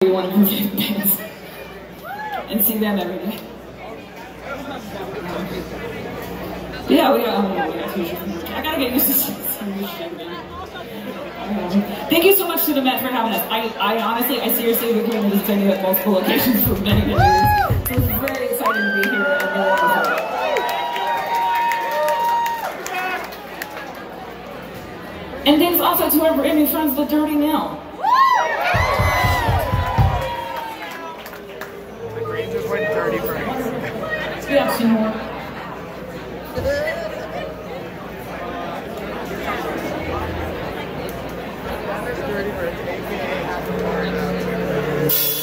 one of her favorite bands and see them every day. Yeah, we got t-shirts. I gotta get used to seeing this shit again. Thank you so much to the Met for having us. I honestly, I seriously have been coming to this venue at multiple locations for many years. So it's very exciting to be here and really wonderful. And thanks also to our brand new friends, the Dirty Mill. The green just went dirty for me. We have some more. Dirty for AKA half a